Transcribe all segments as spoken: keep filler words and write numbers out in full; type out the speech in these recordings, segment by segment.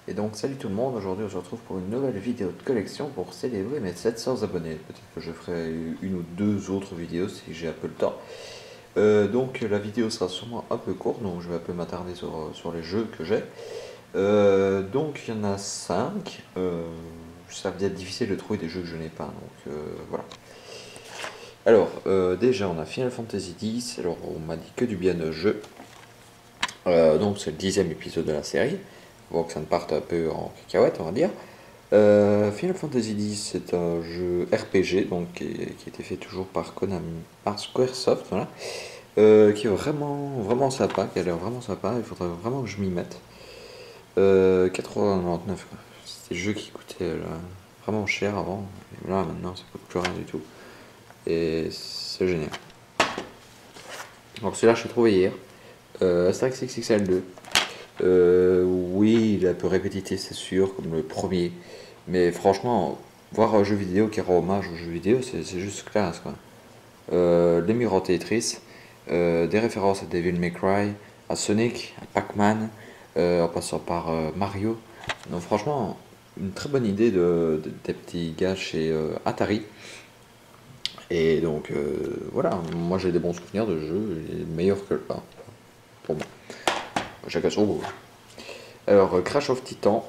Et donc salut tout le monde, aujourd'hui on se retrouve pour une nouvelle vidéo de collection pour célébrer mes sept cents abonnés. Peut-être que je ferai une ou deux autres vidéos si j'ai un peu le temps. Euh, donc la vidéo sera sûrement un peu courte, donc je vais un peu m'attarder sur, sur les jeux que j'ai. Euh, donc il y en a cinq. Euh, ça va être difficile de trouver des jeux que je n'ai pas, donc euh, voilà. Alors euh, déjà on a Final Fantasy dix, alors on m'a dit que du bien de jeu. Euh, donc c'est le dixième épisode de la série, avant que ça ne parte un peu en cacahuète on va dire. Euh, Final Fantasy dix c'est un jeu R P G donc, qui, qui a été fait toujours par Konami, par Squaresoft, voilà, euh, qui est vraiment, vraiment sympa, qui a l'air vraiment sympa, il faudrait vraiment que je m'y mette. Euh, quatre-vingts quatre-vingt-dix-neuf, c'était le jeu qui coûtait là, vraiment cher avant, et là maintenant ça coûte plus rien du tout, et c'est génial. Donc celui-là je l'ai trouvé hier. Euh, Asterix X X L deux. Euh, oui, il est un peu répétitif, c'est sûr, comme le premier. Mais franchement, voir un jeu vidéo qui rend hommage au jeu vidéo, c'est juste classe, quoi. Euh, les murs en Tetris, euh, des références à Devil May Cry, à Sonic, à Pac-Man, euh, en passant par euh, Mario. Donc franchement, une très bonne idée de, de- des petits gars chez euh, Atari. Et donc euh, voilà, moi j'ai des bons souvenirs de jeu, il est meilleur que le un, pour moi. Chacun son goût. Alors, euh, Crash of Titan,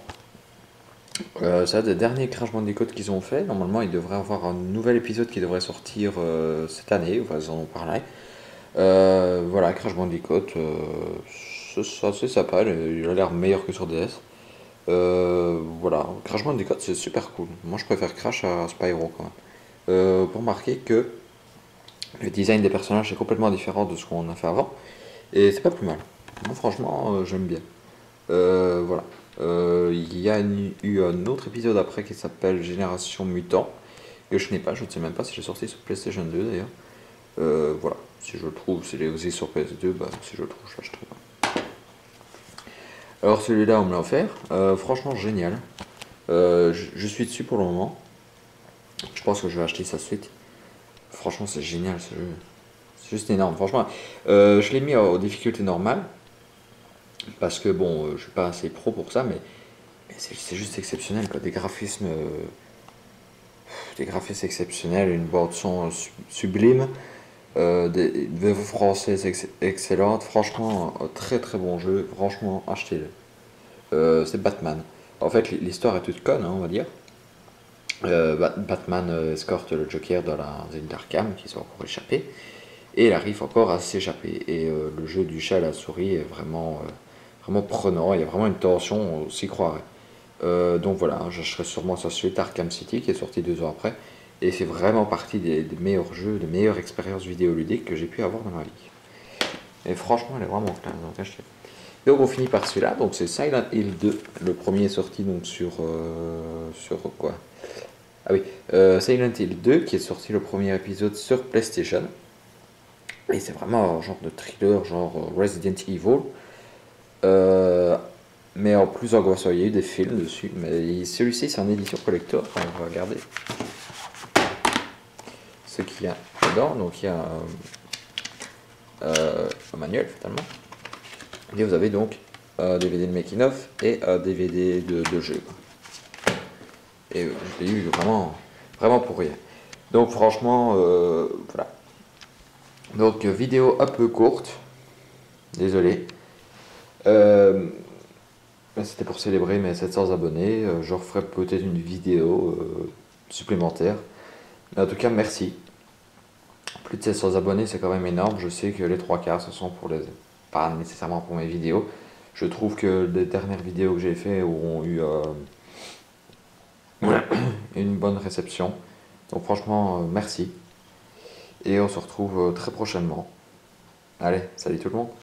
euh, c'est un des derniers Crash Bandicoot qu'ils ont fait. Normalement, il devrait avoir un nouvel épisode qui devrait sortir euh, cette année, enfin, ils en ont parlé. Euh, voilà, Crash Bandicoot, euh, c'est assez sympa, il a l'air meilleur que sur D S. Euh, voilà, Crash Bandicoot, c'est super cool. Moi, je préfère Crash à Spyro quand même. Euh, pour marquer que le design des personnages est complètement différent de ce qu'on a fait avant, et c'est pas plus mal. Moi, franchement, euh, j'aime bien. Euh, voilà. Euh, Il y a une- eu un autre épisode après qui s'appelle Génération Mutant, que je n'ai pas, je ne sais même pas si j'ai sorti sur PlayStation deux d'ailleurs. Euh, voilà, si je le trouve, s'il est aussi sur P S deux, bah, si je le trouve, je l'achèterai. Alors celui-là, on me l'a offert. Euh, franchement, génial. Euh, je, je suis dessus pour le moment. Je pense que je vais acheter sa suite. Franchement, c'est génial ce jeu. C'est juste énorme, franchement. Euh, je l'ai mis aux difficultés normales, parce que bon, euh, je suis pas assez pro pour ça, mais, mais c'est c'est juste exceptionnel, quoi. Des graphismes, euh, des graphismes exceptionnels, une bande son euh, su- sublime, euh, des, une V F française ex- excellente. Franchement, un très très bon jeu. Franchement, achetez-le. Euh, c'est Batman. En fait, l'histoire est toute conne, hein, on va dire. Euh, Bat- Batman euh, escorte le Joker dans la zone d'Arkham, qui sont encore échappés, et il arrive encore à s'échapper. Et euh, le jeu du chat à la souris est vraiment, euh, vraiment prenant. Il y a vraiment une tension, on s'y croirait. Euh, donc voilà, j'achèterai sûrement sa suite Arkham City qui est sorti deux ans après. Et c'est vraiment partie des, des meilleurs jeux, des meilleures expériences vidéoludiques que j'ai pu avoir dans ma vie. Et franchement, elle est vraiment classe, donc achetez. Donc on finit par celui-là, donc c'est Silent Hill deux. Le premier est sorti donc sur. euh, sur quoi? Ah oui, euh, Silent Hill deux qui est sorti le premier épisode sur PlayStation. Et c'est vraiment un genre de thriller, genre euh, Resident Evil. Euh, mais en plus angoissant, il y a eu des films dessus. Mais celui-ci, c'est en édition collector. Enfin, on va regarder ce qu'il y a dedans. Donc il y a un, euh, un manuel, finalement. Et vous avez donc un D V D de making of et un D V D de, de jeu. Et euh, je l'ai eu vraiment, vraiment pour rien. Donc franchement, euh, voilà. Donc vidéo un peu courte. Désolé. Euh, C'était pour célébrer mes sept cents abonnés. Euh, je referai peut-être une vidéo euh, supplémentaire. Mais en tout cas, merci. Plus de sept cents abonnés, c'est quand même énorme. Je sais que les trois quarts, ce sont pour les... pas nécessairement pour mes vidéos. Je trouve que les dernières vidéos que j'ai fait ont eu euh, une bonne réception. Donc franchement, euh, merci. Et on se retrouve euh, très prochainement. Allez, salut tout le monde.